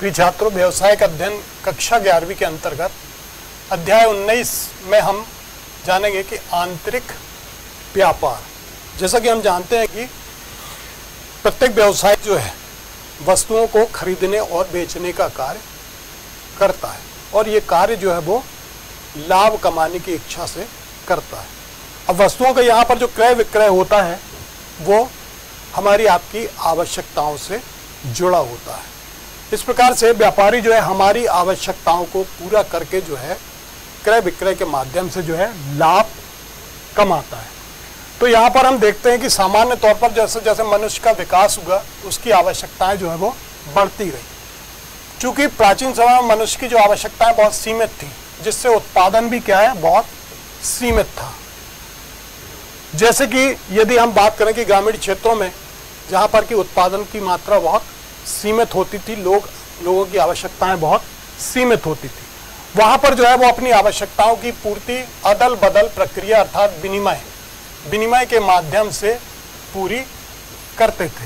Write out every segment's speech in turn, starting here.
प्रिय छात्रों, व्यवसायिक अध्ययन कक्षा 11वीं के अंतर्गत अध्याय 19 में हम जानेंगे कि आंतरिक व्यापार। जैसा कि हम जानते हैं कि प्रत्येक व्यवसाय जो है वस्तुओं को खरीदने और बेचने का कार्य करता है और ये कार्य जो है वो लाभ कमाने की इच्छा से करता है। अब वस्तुओं का यहाँ पर जो क्रय विक्रय होता है वो हमारी आपकी आवश्यकताओं से जुड़ा होता है। इस प्रकार से व्यापारी जो है हमारी आवश्यकताओं को पूरा करके जो है क्रय विक्रय के माध्यम से जो है लाभ कमाता है। तो यहाँ पर हम देखते हैं कि सामान्य तौर पर जैसे जैसे मनुष्य का विकास हुआ उसकी आवश्यकताएं जो है वो बढ़ती रही। चूंकि प्राचीन समय में मनुष्य की जो आवश्यकताएं बहुत सीमित थी, जिससे उत्पादन भी क्या है बहुत सीमित था। जैसे कि यदि हम बात करें कि ग्रामीण क्षेत्रों में जहाँ पर कि उत्पादन की मात्रा बहुत सीमित होती थी, लोगों की आवश्यकताएं बहुत सीमित होती थी, वहाँ पर जो है वो अपनी आवश्यकताओं की पूर्ति अदल बदल प्रक्रिया अर्थात विनिमय के माध्यम से पूरी करते थे,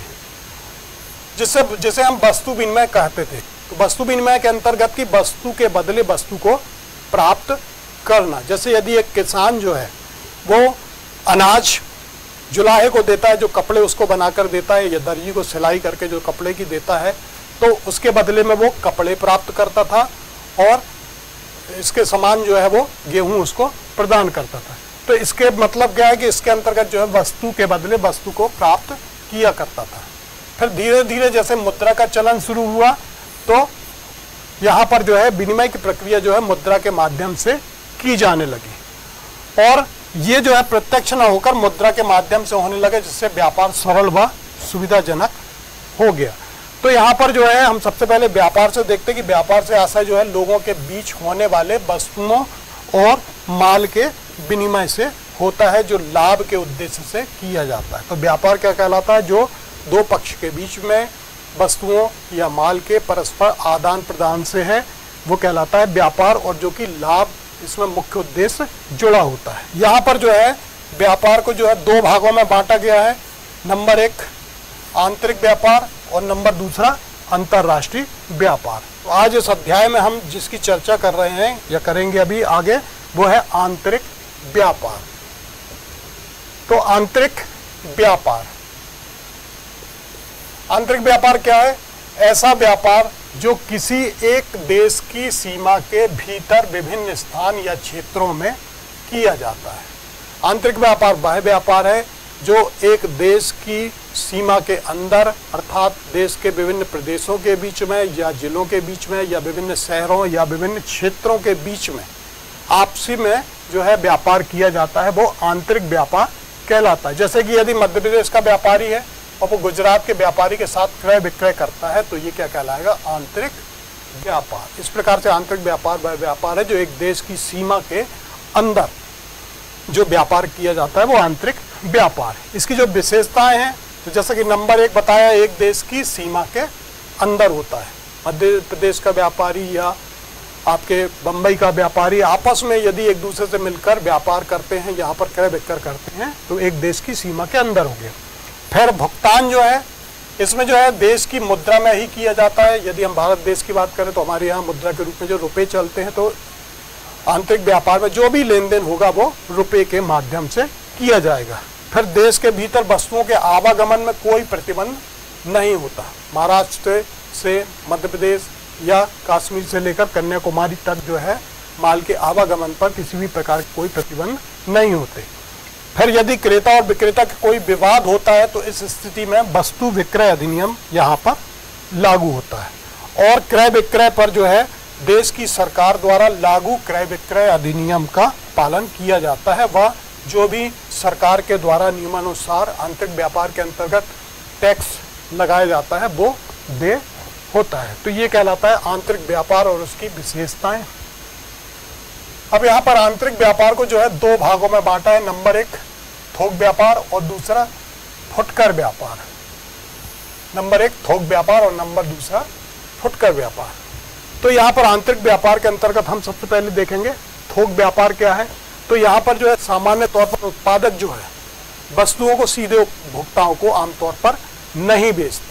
जिसे हम वस्तु विनिमय कहते थे। तो वस्तु विनिमय के अंतर्गत की वस्तु के बदले वस्तु को प्राप्त करना। जैसे यदि एक किसान जो है वो अनाज जुलाहे को देता है, जो कपड़े उसको बनाकर देता है, या दर्जी को सिलाई करके जो कपड़े की देता है, तो उसके बदले में वो कपड़े प्राप्त करता था और इसके समान जो है वो गेहूं उसको प्रदान करता था। तो इसके मतलब क्या है कि इसके अंतर्गत जो है वस्तु के बदले वस्तु को प्राप्त किया करता था। फिर धीरे धीरे जैसे मुद्रा का चलन शुरू हुआ तो यहाँ पर जो है विनिमय की प्रक्रिया जो है मुद्रा के माध्यम से की जाने लगी और ये जो है प्रत्यक्ष न होकर मुद्रा के माध्यम से होने लगे, जिससे व्यापार सरल व सुविधाजनक हो गया। तो यहाँ पर जो है हम सबसे पहले व्यापार से देखते हैं कि व्यापार से आशय जो है लोगों के बीच होने वाले वस्तुओं और माल के विनिमय से होता है, जो लाभ के उद्देश्य से किया जाता है। तो व्यापार क्या कहलाता है? जो दो पक्ष के बीच में वस्तुओं या माल के परस्पर आदान प्रदान से है वो कहलाता है व्यापार, और जो कि लाभ इसमें मुख्य उद्देश्य जुड़ा होता है। यहाँ पर जो है व्यापार को जो है दो भागों में बांटा गया है। नंबर 1 आंतरिक व्यापार और नंबर 2 अंतर्राष्ट्रीय व्यापार। तो आज इस अध्याय में हम जिसकी चर्चा कर रहे हैं या करेंगे अभी आगे, वो है आंतरिक व्यापार। तो आंतरिक व्यापार क्या है? ऐसा व्यापार जो किसी एक देश की सीमा के भीतर विभिन्न स्थान या क्षेत्रों में किया जाता है। आंतरिक व्यापार वह व्यापार है जो एक देश की सीमा के अंदर अर्थात देश के विभिन्न प्रदेशों के बीच में या जिलों के बीच में या विभिन्न शहरों या विभिन्न क्षेत्रों के बीच में आपसी में जो है व्यापार किया जाता है, वो आंतरिक व्यापार कहलाता है। जैसे कि यदि मध्य प्रदेश का व्यापारी है और वो गुजरात के व्यापारी के साथ क्रय विक्रय करता है तो ये क्या कहलाएगा? आंतरिक व्यापार। इस प्रकार से आंतरिक व्यापार वह व्यापार है जो एक देश की सीमा के अंदर जो व्यापार किया जाता है वो आंतरिक व्यापार है। इसकी जो विशेषताएं हैं तो जैसे कि नंबर 1 बताया, एक देश की सीमा के अंदर होता है। मध्य प्रदेश का व्यापारी या आपके बम्बई का व्यापारी आपस में यदि एक दूसरे से मिलकर व्यापार करते हैं, यहाँ पर क्रय विक्रय करते हैं, तो एक देश की सीमा के अंदर हो गया। फिर भुगतान जो है इसमें जो है देश की मुद्रा में ही किया जाता है। यदि हम भारत देश की बात करें तो हमारे यहाँ मुद्रा के रूप में जो रुपए चलते हैं, तो आंतरिक व्यापार में जो भी लेन देन होगा वो रुपए के माध्यम से किया जाएगा। फिर देश के भीतर वस्तुओं के आवागमन में कोई प्रतिबंध नहीं होता। महाराष्ट्र से मध्य प्रदेश या कश्मीर से लेकर कन्याकुमारी तक जो है माल के आवागमन पर किसी भी प्रकार के कोई प्रतिबंध नहीं होते। फिर यदि क्रेता और विक्रेता का कोई विवाद होता है तो इस स्थिति में वस्तु विक्रय अधिनियम यहाँ पर लागू होता है और क्रय विक्रय पर जो है देश की सरकार द्वारा लागू क्रय विक्रय अधिनियम का पालन किया जाता है। वह जो भी सरकार के द्वारा नियमानुसार आंतरिक व्यापार के अंतर्गत टैक्स लगाया जाता है वो दे होता है। तो ये कहलाता है आंतरिक व्यापार और उसकी विशेषताएं। अब यहाँ पर आंतरिक व्यापार को जो है दो भागों में बांटा है। नंबर 1 थोक व्यापार और दूसरा फुटकर व्यापार। नंबर 1 थोक व्यापार और नंबर 2 फुटकर व्यापार। तो यहाँ पर आंतरिक व्यापार के अंतर्गत हम सबसे पहले देखेंगे थोक व्यापार क्या है। तो यहाँ पर जो है सामान्य तौर पर उत्पादक जो है वस्तुओं को सीधे उपभोक्ताओं को आमतौर पर नहीं बेचता,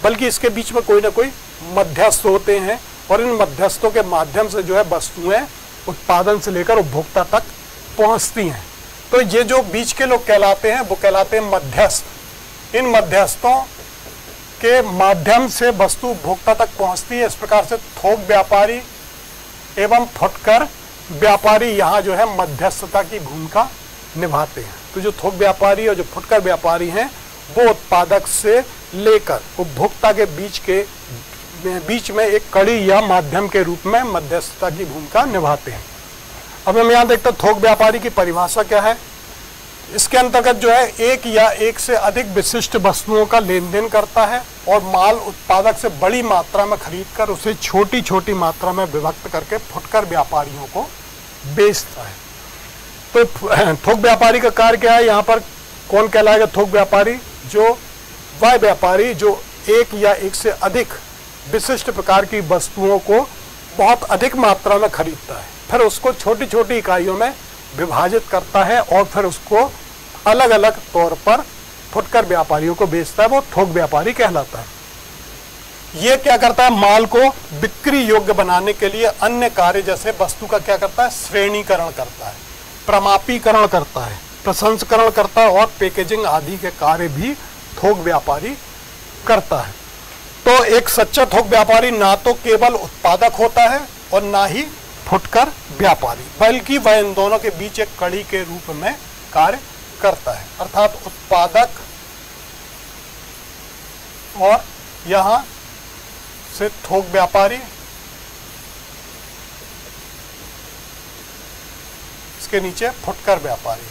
बल्कि इसके बीच में कोई ना कोई मध्यस्थ होते हैं और इन मध्यस्थों के माध्यम से जो है वस्तुएं उत्पादन से लेकर उपभोक्ता तक पहुंचती हैं। तो ये जो बीच के लोग कहलाते हैं वो कहलाते हैं मध्यस्थ। इन मध्यस्थों के माध्यम से वस्तु उपभोक्ता तक पहुंचती है। इस प्रकार से थोक व्यापारी एवं फुटकर व्यापारी यहाँ जो है मध्यस्थता की भूमिका निभाते हैं। तो जो थोक व्यापारी और जो फुटकर व्यापारी हैं वो उत्पादक से लेकर उपभोक्ता के बीच में एक कड़ी या माध्यम के रूप में मध्यस्थता की भूमिका निभाते हैं। अब हम यहाँ देखते हैं थोक व्यापारी की परिभाषा क्या है। इसके अंतर्गत जो है एक या एक से अधिक विशिष्ट वस्तुओं का लेन देन करता है और माल उत्पादक से बड़ी मात्रा में खरीदकर उसे छोटी छोटी मात्रा में विभक्त करके फुटकर व्यापारियों को बेचता है। तो थोक व्यापारी का कार्य क्या है, यहाँ पर कौन कहलाएगा थोक व्यापारी? जो वह व्यापारी जो एक या एक से अधिक विशिष्ट प्रकार की वस्तुओं को बहुत अधिक मात्रा में खरीदता है, फिर उसको छोटी छोटी इकाइयों में विभाजित करता है और फिर उसको अलग अलग तौर पर फुटकर व्यापारियों को बेचता है, वो थोक व्यापारी कहलाता है। ये क्या करता है, माल को बिक्री योग्य बनाने के लिए अन्य कार्य जैसे वस्तु का क्या करता है, श्रेणीकरण करता है, प्रमापीकरण करता है, प्रसंस्करण करता है और पैकेजिंग आदि के कार्य भी थोक व्यापारी करता है। तो एक सच्चा थोक व्यापारी ना तो केवल उत्पादक होता है और ना ही फुटकर व्यापारी, बल्कि वह इन दोनों के बीच एक कड़ी के रूप में कार्य करता है। अर्थात उत्पादक और यहां से थोक व्यापारी, इसके नीचे फुटकर व्यापारी।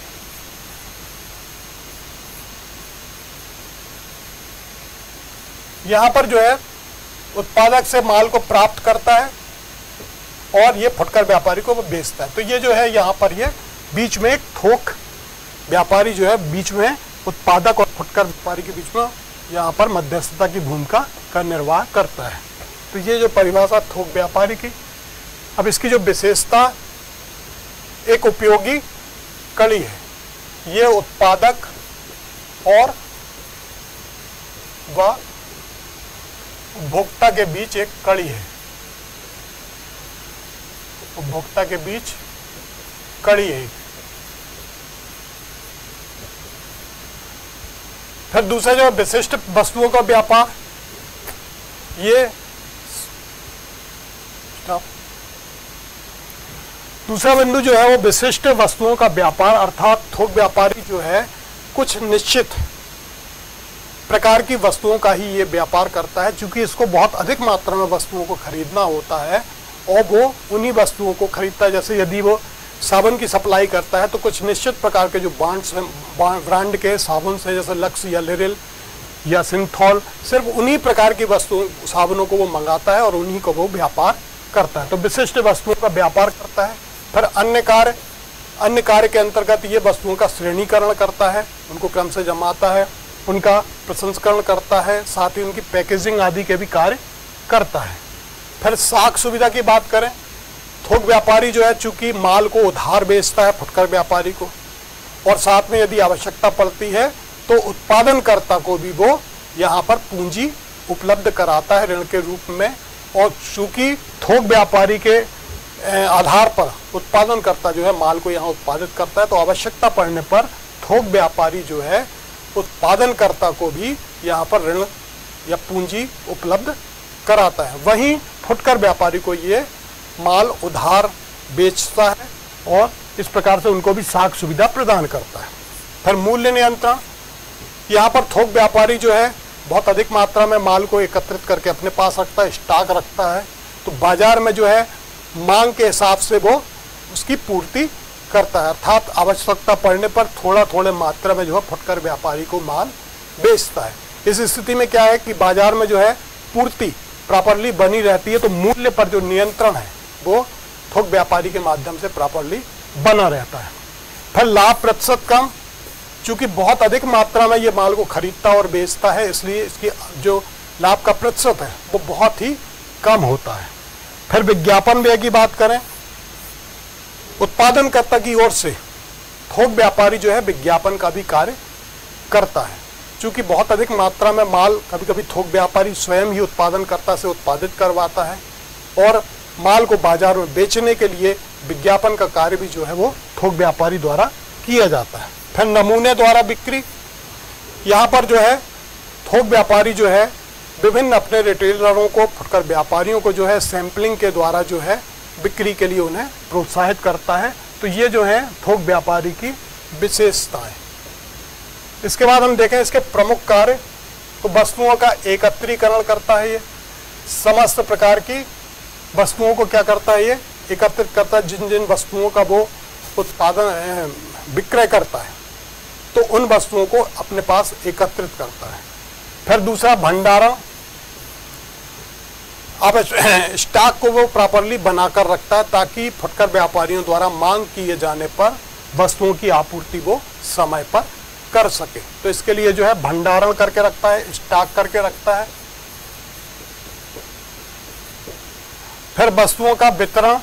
यहां पर जो है उत्पादक से माल को प्राप्त करता है और ये फुटकर व्यापारी को वो बेचता है। तो ये जो है यहाँ पर ये बीच में एक थोक व्यापारी जो है बीच में उत्पादक और फुटकर व्यापारी के बीच में यहाँ पर मध्यस्थता की भूमिका का निर्वाह करता है। तो ये जो परिभाषा थोक व्यापारी की। अब इसकी जो विशेषता, एक उपयोगी कड़ी है, ये उत्पादक और व उपभोक्ता के बीच एक कड़ी है, उपभोक्ता के बीच कड़ी है। फिर दूसरा जो विशिष्ट वस्तुओं का व्यापार, ये दूसरा बिंदु जो है वो विशिष्ट वस्तुओं का व्यापार, अर्थात थोक व्यापारी जो है कुछ निश्चित प्रकार की वस्तुओं का ही ये व्यापार करता है, क्योंकि इसको बहुत अधिक मात्रा में वस्तुओं को खरीदना होता है और वो उन्हीं वस्तुओं को खरीदता है। जैसे यदि वो साबुन की सप्लाई करता है तो कुछ निश्चित प्रकार के जो ब्रांड के साबुन से, जैसे लक्स या लिरिल या सिंथॉल, सिर्फ उन्हीं प्रकार की वस्तुओं साबुनों को वो मंगाता है और उन्हीं को वो व्यापार करता है। तो विशिष्ट वस्तुओं का व्यापार करता है। फिर अन्य कार्य के अंतर्गत ये वस्तुओं का श्रेणीकरण करता है, उनको क्रम से जमाता है, उनका प्रसंस्करण करता है, साथ ही उनकी पैकेजिंग आदि के भी कार्य करता है। फिर साख सुविधा की बात करें, थोक व्यापारी जो है चूंकि माल को उधार बेचता है फुटकर व्यापारी को, और साथ में यदि आवश्यकता पड़ती है तो उत्पादनकर्ता को भी वो यहाँ पर पूंजी उपलब्ध कराता है ऋण के रूप में। और चूंकि थोक व्यापारी के आधार पर उत्पादनकर्ता जो है माल को यहाँ उत्पादित करता है, तो आवश्यकता पड़ने पर थोक व्यापारी जो है उत्पादनकर्ता को भी यहाँ पर ऋण या पूंजी उपलब्ध कराता है। वहीं फुटकर व्यापारी को ये माल उधार बेचता है और इस प्रकार से उनको भी साख सुविधा प्रदान करता है। फिर मूल्य नियंत्रण, यहाँ पर थोक व्यापारी जो है बहुत अधिक मात्रा में माल को एकत्रित करके अपने पास रखता है, स्टॉक रखता है, तो बाजार में जो है मांग के हिसाब से वो उसकी पूर्ति करता है। अर्थात आवश्यकता पड़ने पर थोड़ा मात्रा में जो है फुटकर व्यापारी को माल बेचता है। इस स्थिति में क्या है कि बाजार में जो है पूर्ति प्रॉपरली बनी रहती है, तो मूल्य पर जो नियंत्रण है वो थोक व्यापारी के माध्यम से प्रॉपरली बना रहता है। फिर लाभ प्रतिशत कम, चूंकि बहुत अधिक मात्रा में ये माल को खरीदता और बेचता है, इसलिए इसकी जो लाभ का प्रतिशत है वो बहुत ही कम होता है। फिर विज्ञापन व्यय की बात करें, उत्पादनकर्ता की ओर से थोक व्यापारी जो है विज्ञापन का भी कार्य करता है। चूंकि बहुत अधिक मात्रा में माल कभी कभी थोक व्यापारी स्वयं ही उत्पादनकर्ता से उत्पादित करवाता है और माल को बाजार में बेचने के लिए विज्ञापन का कार्य भी जो है वो थोक व्यापारी द्वारा किया जाता है। फिर नमूने द्वारा बिक्री, यहाँ पर जो है थोक व्यापारी जो है विभिन्न अपने रिटेलरों को, फुटकर व्यापारियों को जो है सैंपलिंग के द्वारा जो है बिक्री के लिए उन्हें प्रोत्साहित करता है। तो ये जो है थोक व्यापारी की विशेषताएं। इसके बाद हम देखें इसके प्रमुख कार्य, तो वस्तुओं का एकत्रीकरण करता है। ये समस्त प्रकार की वस्तुओं को क्या करता है, ये एकत्रित करता है। जिन जिन वस्तुओं का वो उत्पादन विक्रय करता है तो उन वस्तुओं को अपने पास एकत्रित करता है। फिर दूसरा भंडारण, अब स्टॉक को वो प्रॉपरली बनाकर रखता है ताकि फुटकर व्यापारियों द्वारा मांग किए जाने पर वस्तुओं की आपूर्ति वो समय पर कर सके। तो इसके लिए जो है भंडारण करके रखता है, स्टॉक करके रखता है। फिर वस्तुओं का वितरण,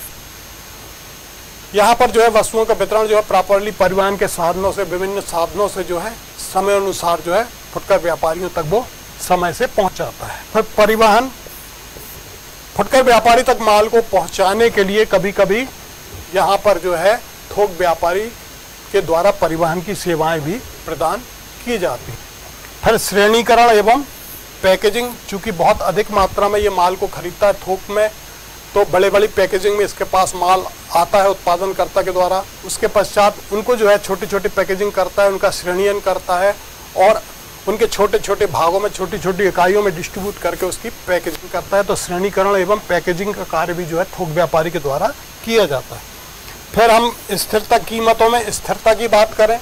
यहाँ पर जो है वस्तुओं का वितरण जो है प्रॉपरली परिवहन के साधनों से, विभिन्न साधनों से जो है समय अनुसार जो है फुटकर व्यापारियों तक वो समय से पहुंचाता है। फिर परिवहन, फुटकर व्यापारी तक माल को पहुंचाने के लिए कभी कभी यहाँ पर जो है थोक व्यापारी के द्वारा परिवहन की सेवाएं भी प्रदान की जाती हैं। फिर श्रेणीकरण एवं पैकेजिंग, चूंकि बहुत अधिक मात्रा में ये माल को खरीदता है थोक में, तो बड़े बड़ी पैकेजिंग में इसके पास माल आता है उत्पादनकर्ता के द्वारा। उसके पश्चात उनको जो है छोटी छोटी पैकेजिंग करता है, उनका श्रेणीयन करता है और उनके छोटे छोटे भागों में, छोटी छोटी इकाइयों में डिस्ट्रीब्यूट करके उसकी पैकेजिंग करता है। तो श्रेणीकरण एवं पैकेजिंग का कार्य भी जो है थोक व्यापारी के द्वारा किया जाता है। फिर हम स्थिरता, कीमतों में स्थिरता की बात करें।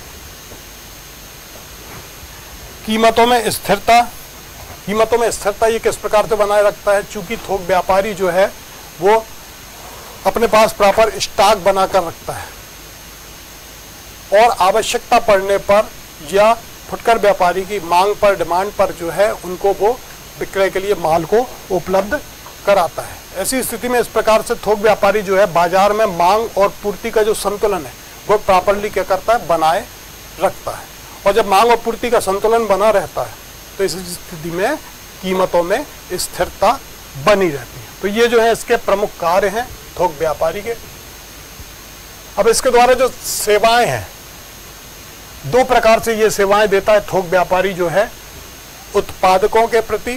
कीमतों में स्थिरता ये किस प्रकार से बनाए रखता है, चूंकि थोक व्यापारी जो है वो अपने पास प्रॉपर स्टॉक बनाकर रखता है और आवश्यकता पड़ने पर या फुटकर व्यापारी की मांग पर, डिमांड पर जो है उनको वो विक्रय के लिए माल को उपलब्ध कराता है। ऐसी स्थिति में इस प्रकार से थोक व्यापारी जो है बाजार में मांग और पूर्ति का जो संतुलन है वो प्रॉपरली क्या करता है, बनाए रखता है। और जब मांग और पूर्ति का संतुलन बना रहता है तो इस स्थिति में कीमतों में स्थिरता बनी रहती है। तो ये जो है इसके प्रमुख कार्य हैं थोक व्यापारी के। अब इसके द्वारा जो सेवाएं हैं, दो प्रकार से ये सेवाएं देता है थोक व्यापारी जो है, उत्पादकों के प्रति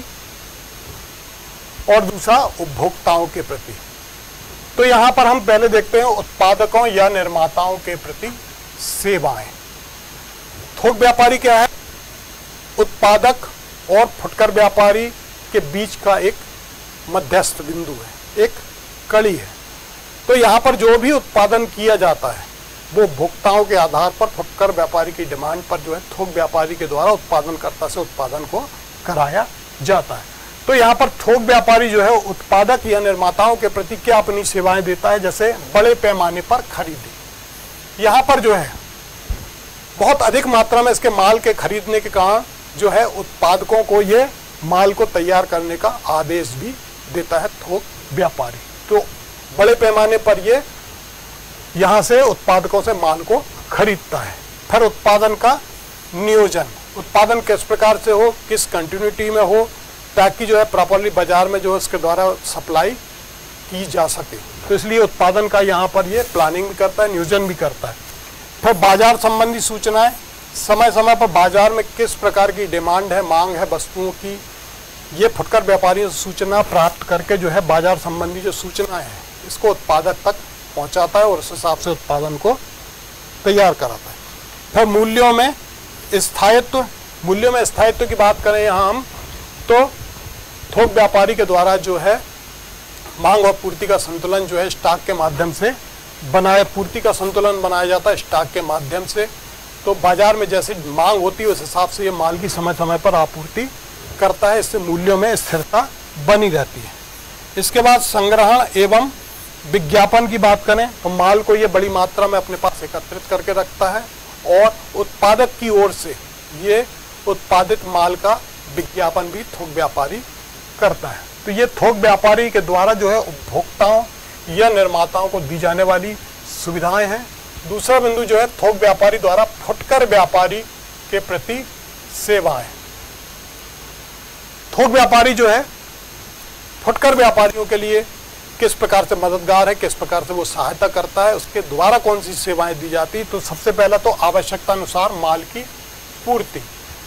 और दूसरा उपभोक्ताओं के प्रति। तो यहां पर हम पहले देखते हैं उत्पादकों या निर्माताओं के प्रति सेवाएं। थोक व्यापारी क्या है, उत्पादक और फुटकर व्यापारी के बीच का एक मध्यस्थ बिंदु है, एक कड़ी है। तो यहाँ पर जो भी उत्पादन किया जाता है वो भोक्ताओं के आधार पर फुटकर व्यापारी की डिमांड पर जो है थोक व्यापारी के द्वारा उत्पादनकर्ता से उत्पादन को कराया जाता है। तो यहाँ पर थोक व्यापारी जो है उत्पादक या निर्माताओं के प्रति क्या अपनी सेवाएं देता है, जैसे बड़े पैमाने पर खरीदी। यहाँ पर जो है बहुत अधिक मात्रा में इसके माल के खरीदने के कारण जो है उत्पादकों को ये माल को तैयार करने का आदेश भी देता है थोक व्यापारी। तो बड़े पैमाने पर ये यहाँ से उत्पादकों से माल को खरीदता है। फिर उत्पादन का नियोजन, उत्पादन किस प्रकार से हो, किस कंटिन्यूटी में हो, ताकि जो है प्रॉपरली बाजार में जो है उसके द्वारा सप्लाई की जा सके। तो इसलिए उत्पादन का यहाँ पर ये प्लानिंग भी करता है, नियोजन भी करता है। फिर बाजार संबंधी सूचनाएं, समय समय पर बाजार में किस प्रकार की डिमांड है, मांग है वस्तुओं की, ये फुटकर व्यापारियों से सूचना प्राप्त करके जो है बाजार संबंधी जो सूचनाएं हैं इसको उत्पादक तक पहुंचाता है और उस हिसाब से उत्पादन को तैयार कराता है। फिर मूल्यों में स्थायित्व की बात करें यहाँ हम, तो थोक व्यापारी के द्वारा जो है मांग और पूर्ति का संतुलन जो है स्टॉक के माध्यम से पूर्ति का संतुलन बनाया जाता है स्टॉक के माध्यम से। तो बाजार में जैसी मांग होती है उस हिसाब से ये माल की समय समय पर आपूर्ति करता है, इससे मूल्यों में स्थिरता बनी रहती है। इसके बाद संग्रहण एवं विज्ञापन की बात करें तो माल को ये बड़ी मात्रा में अपने पास एकत्रित करके रखता है और उत्पादक की ओर से ये उत्पादित माल का विज्ञापन भी थोक व्यापारी करता है। तो ये थोक व्यापारी के द्वारा जो है उपभोक्ताओं या निर्माताओं को दी जाने वाली सुविधाएं हैं। दूसरा बिंदु जो है थोक व्यापारी द्वारा फुटकर व्यापारी के प्रति सेवाएं। थोक व्यापारी जो है फुटकर व्यापारियों के लिए किस प्रकार से मददगार है, किस प्रकार से वो सहायता करता है, उसके द्वारा कौन सी सेवाएं दी जाती। तो सबसे पहला तो आवश्यकता अनुसार माल की पूर्ति।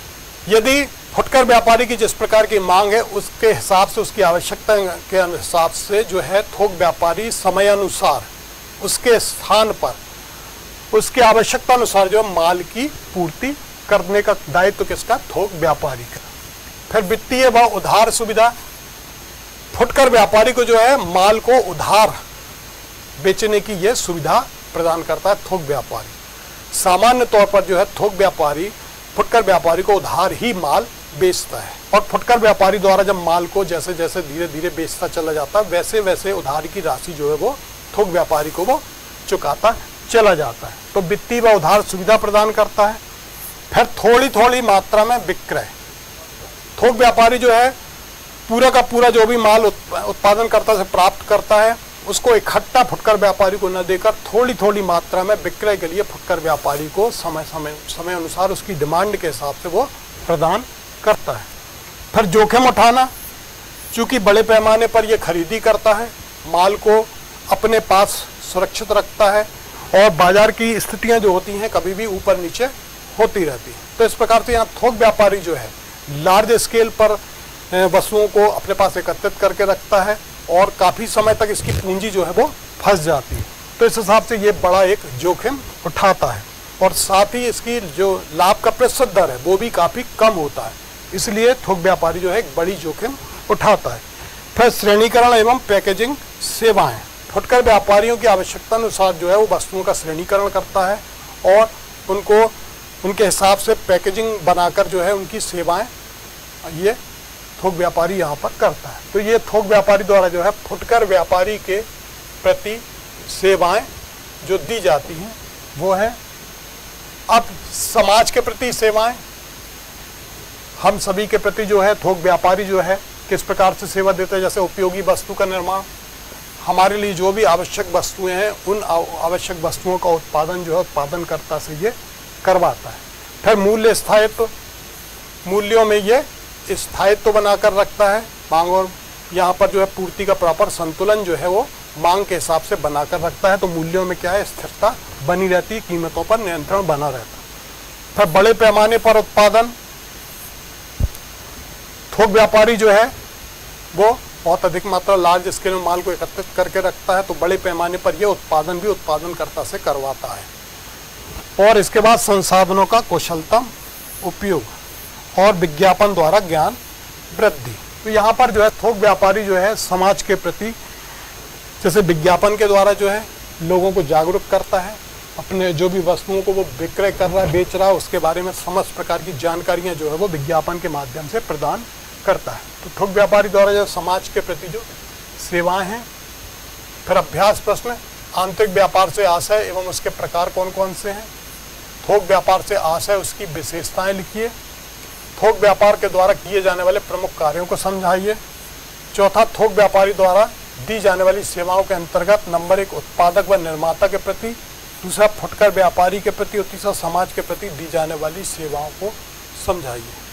यदि फुटकर व्यापारी की जिस प्रकार की मांग है उसके हिसाब से, उसकी आवश्यकता के हिसाब से जो है थोक व्यापारी समय अनुसार उसके स्थान पर उसकी आवश्यकता अनुसार जो माल की पूर्ति करने का दायित्व किसका? थोक व्यापारी का। फिर वित्तीय व उधार सुविधा। फुटकर व्यापारी को जो है माल को उधार बेचने की यह सुविधा प्रदान करता है थोक व्यापारी। सामान्य तौर पर जो है थोक व्यापारी फुटकर व्यापारी को उधार ही माल बेचता है, और फुटकर व्यापारी द्वारा जब माल को जैसे जैसे धीरे धीरे बेचता चला जाता है वैसे वैसे उधार की राशि जो है वो थोक व्यापारी को वो चुकाता चला जाता है। तो वित्तीय व उधार सुविधा प्रदान करता है। फिर थोड़ी थोड़ी मात्रा में विक्रय। थोक व्यापारी जो है पूरा का पूरा जो भी माल उत्पादनकर्ता से प्राप्त करता है उसको इकट्ठा फुटकर व्यापारी को न देकर थोड़ी थोड़ी मात्रा में विक्रय के लिए फुटकर व्यापारी को समय अनुसार उसकी डिमांड के हिसाब से वो प्रदान करता है। फिर जोखिम उठाना। चूंकि बड़े पैमाने पर ये खरीदी करता है, माल को अपने पास सुरक्षित रखता है और बाजार की स्थितियां जो होती हैं कभी भी ऊपर नीचे होती रहती हैं। तो इस प्रकार से यहाँ थोक व्यापारी जो है लार्ज स्केल पर वस्तुओं को अपने पास एकत्रित करके रखता है और काफ़ी समय तक इसकी पूंजी जो है वो फंस जाती है। तो इस हिसाब से ये बड़ा एक जोखिम उठाता है और साथ ही इसकी जो लाभ का प्रतिशत दर है वो भी काफ़ी कम होता है। इसलिए थोक व्यापारी जो है एक बड़ी जोखिम उठाता है। फिर श्रेणीकरण एवं पैकेजिंग सेवाएं। फुटकर व्यापारियों की आवश्यकता अनुसार जो है वो वस्तुओं का श्रेणीकरण करता है और उनको उनके हिसाब से पैकेजिंग बनाकर जो है उनकी सेवाएं ये थोक व्यापारी यहाँ पर करता है। तो ये थोक व्यापारी द्वारा जो है फुटकर व्यापारी के प्रति सेवाएं जो दी जाती हैं वो है। अब समाज के प्रति सेवाएं, हम सभी के प्रति जो है थोक व्यापारी जो है किस प्रकार से सेवा देते हैं। जैसे उपयोगी वस्तु का निर्माण, हमारे लिए जो भी आवश्यक वस्तुएं हैं उन आवश्यक वस्तुओं का उत्पादन जो है उत्पादनकर्ता से ये करवाता है। फिर मूल्य स्थायित्व, मूल्यों में ये स्थायित्व बनाकर रखता है। मांग और यहाँ पर जो है पूर्ति का प्रॉपर संतुलन जो है वो मांग के हिसाब से बनाकर रखता है। तो मूल्यों में क्या है, स्थिरता बनी रहती है, कीमतों पर नियंत्रण बना रहता है। फिर बड़े पैमाने पर उत्पादन, थोक व्यापारी जो है वो बहुत अधिक मात्रा लार्ज स्केल में माल को एकत्रित करके रखता है। तो बड़े पैमाने पर यह उत्पादन भी उत्पादनकर्ता से करवाता है। और इसके बाद संसाधनों का कुशलतम उपयोग और विज्ञापन द्वारा ज्ञान वृद्धि। तो यहाँ पर जो है थोक व्यापारी जो है समाज के प्रति जैसे विज्ञापन के द्वारा जो है लोगों को जागरूक करता है, अपने जो भी वस्तुओं को वो विक्रय कर रहा है, बेच रहा है, उसके बारे में समस्त प्रकार की जानकारियाँ जो है वो विज्ञापन के माध्यम से प्रदान करता है। तो थोक व्यापारी द्वारा जो समाज के प्रति जो सेवाएं हैं। फिर अभ्यास प्रश्न, आंतरिक व्यापार से आशय एवं उसके प्रकार कौन कौन से हैं। थोक व्यापार से आशय, उसकी विशेषताएं लिखिए। थोक व्यापार के द्वारा किए जाने वाले प्रमुख कार्यों को समझाइए। चौथा, थोक व्यापारी द्वारा दी जाने वाली सेवाओं के अंतर्गत नंबर 1 उत्पादक व निर्माता के प्रति, दूसरा फुटकर व्यापारी के प्रति और तीसरा समाज के प्रति दी जाने वाली सेवाओं को समझाइए।